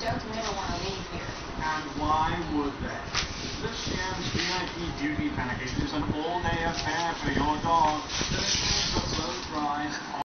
dogs never want to leave here. And why would they? This Sam's VIP beauty package is an all-day affair for your dog. This means the slow dries